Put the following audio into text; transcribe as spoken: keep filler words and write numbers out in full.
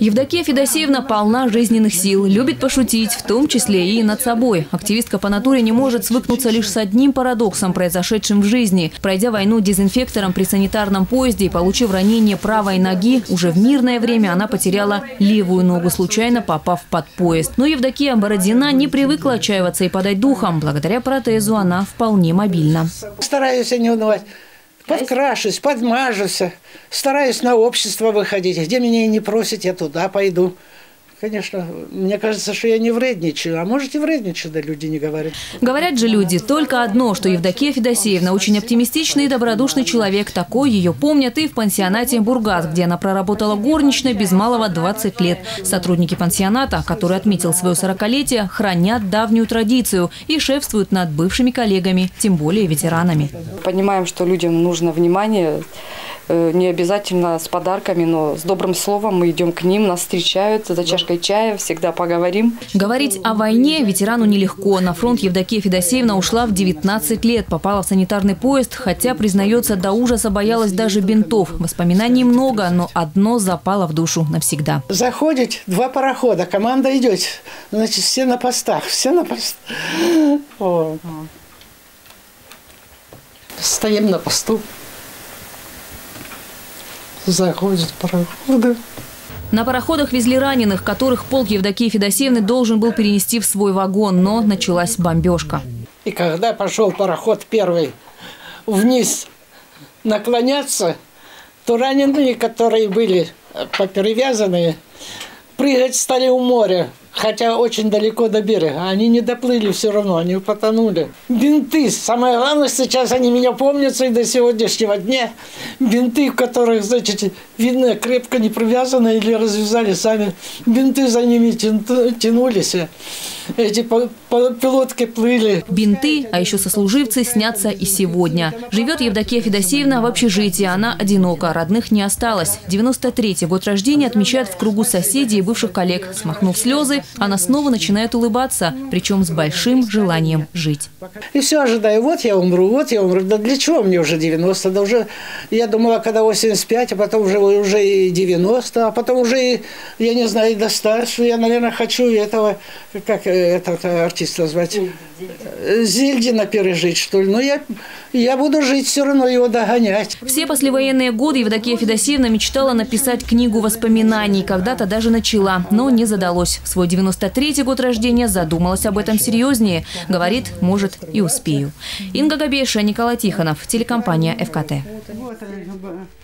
Евдокия Федосеевна полна жизненных сил, любит пошутить, в том числе и над собой. Активистка по натуре не может свыкнуться лишь с одним парадоксом, произошедшим в жизни. Пройдя войну дезинфектором при санитарном поезде и получив ранение правой ноги, уже в мирное время она потеряла левую ногу, случайно попав под поезд. Но Евдокия Бородина не привыкла отчаиваться и подать духом. Благодаря протезу она вполне мобильна. Стараюсь не унывать. Подкрашусь, подмажусь, стараюсь на общество выходить. Где меня и не просят, я туда пойду. Конечно, мне кажется, что я не вредничаю. А может и вредничаю, да люди не говорят. Говорят же люди только одно, что Евдокия Федосеевна очень оптимистичный и добродушный человек. Такой ее помнят и в пансионате «Бургас», где она проработала горничной без малого двадцать лет. Сотрудники пансионата, который отметил свое сорокалетие, хранят давнюю традицию и шефствуют над бывшими коллегами, тем более ветеранами. Понимаем, что людям нужно внимание. Не обязательно с подарками, но с добрым словом мы идем к ним, нас встречают за чашкой чая, всегда поговорим. Говорить о войне ветерану нелегко. На фронт Евдокия Федосеевна ушла в девятнадцать лет, попала в санитарный поезд, хотя, признается, до ужаса боялась даже бинтов. Воспоминаний много, но одно запало в душу навсегда. Заходит два парохода, команда идет, значит, все на постах, все на постах. О. Стоим на посту. Заходят пароходы. На пароходах везли раненых, которых полк Евдокии Федосеевны должен был перенести в свой вагон, но началась бомбежка. И когда пошел пароход первый вниз наклоняться, то раненые, которые были поперевязанные, прыгать стали у моря. Хотя очень далеко до берега. Они не доплыли все равно, они потонули. Бинты. Самое главное, сейчас они меня помнятся и до сегодняшнего дня. Бинты, в которых, значит, видно, крепко не привязаны или развязали сами. Бинты за ними тянулись. Эти пилотки плыли. Бинты, а еще сослуживцы снятся и сегодня. Живет Евдокия Федосеевна в общежитии. Она одинока, родных не осталось. девяносто третий год рождения отмечает в кругу соседей и бывших коллег. Смахнув слезы, она снова начинает улыбаться, причем с большим желанием жить. И все ожидаю, вот я умру, вот я умру. Да для чего мне уже девяносто? Да уже, я думала, когда восемьдесят пять, а потом уже, уже и девяносто, а потом уже, и, я не знаю, и до ста, что я, наверное, хочу этого, как этот артиста звать, Зельдина пережить, что ли. Но я, я буду жить, все равно его догонять. Все послевоенные годы Евдокия Федосеевна мечтала написать книгу воспоминаний. Когда-то даже начала, но не задалось. В свой девяносто третий год рождения задумалась об этом серьезнее. Говорит, может, и успею. Инга Габеша, Николай Тихонов, телекомпания эф ка тэ.